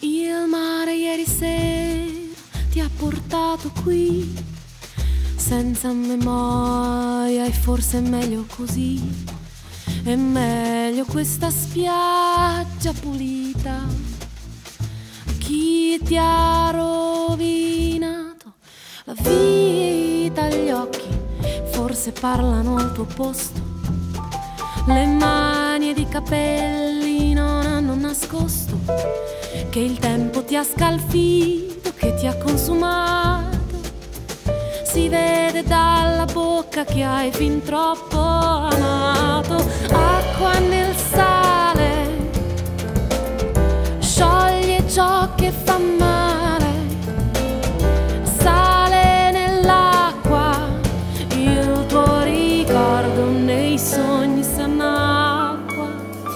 Il mare ieri sera ti ha portato qui, senza memoria, e forse è meglio così. È meglio questa spiaggia pulita. Chi ti ha rovinato la vita, gli occhi forse parlano al tuo posto. Le mani ed i capelli non hanno nascosto che il tempo ti ha scalfito, che ti ha consumato. Si vede dalla bocca che hai fin troppo amato. Acqua nel sale scioglie ciò che fa male. Sale nell'acqua il tuo ricordo, nei sogni si annacqua.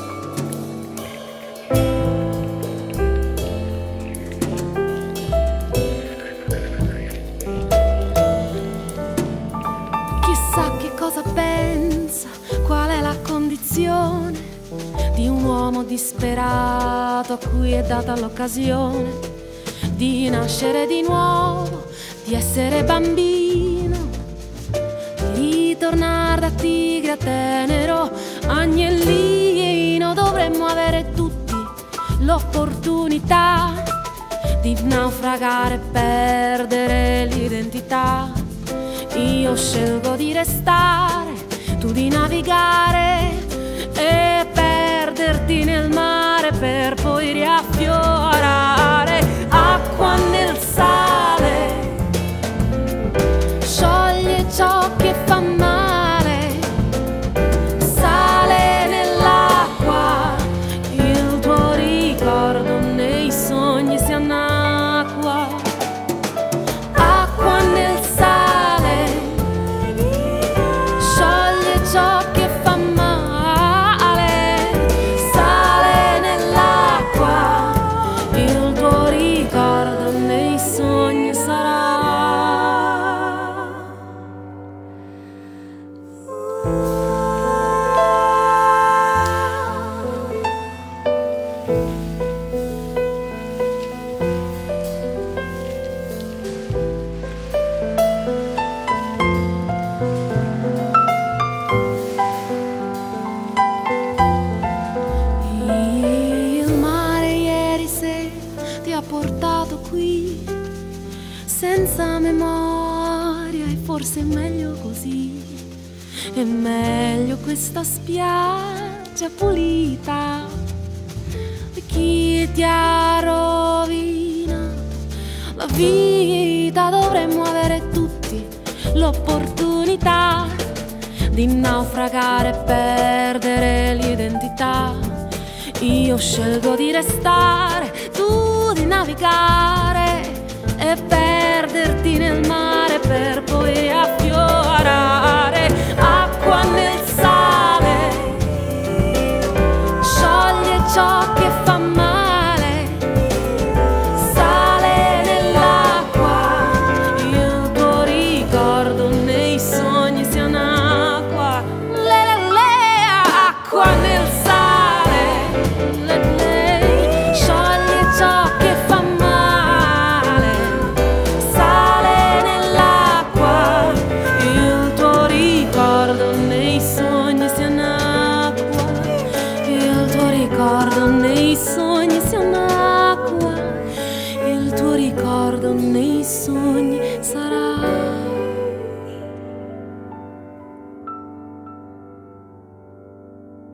Chissà che cosa pensa, qual è la condizione di un uomo disperato a cui è data l'occasione di nascere di nuovo, di essere bambino, di ritornare da tigre a tenero agnellino. Dovremmo avere tutti l'opportunità di naufragare e perdere l'identità. Io scelgo di restare, tu di navigare e perderti nel mare per poi riaffiorare. Acqua nel sale scioglie ciò che fa male. Sale nell'acqua il tuo ricordo, nei sogni si annacqua. Acqua nel sale scioglie ciò che fa male. Sale nell'acqua il tuo ricordo, nei sogni sarà. Il mare ieri sera ti ha portato qui, senza memoria, e forse è meglio così. È meglio questa spiaggia pulita. E chi ti ha rovinato la vita, dovremmo avere tutti l'opportunità di naufragare e perdere l'identità. Io scelgo di restare, tu di navigare e perderti nel mare per poi riaffiorare. Acqua nel sale scioglie ciò che fa male. Sale nell'acqua il tuo ricordo, nei sogni si annacqua. Acqua nel sale scioglie ciò che fa male. Sale nell'acqua il tuo ricordo, nei sogni si annacqua. Il tuo ricordo, nei sogni si annacqua. Il tuo ricordo, nei sogni sarà.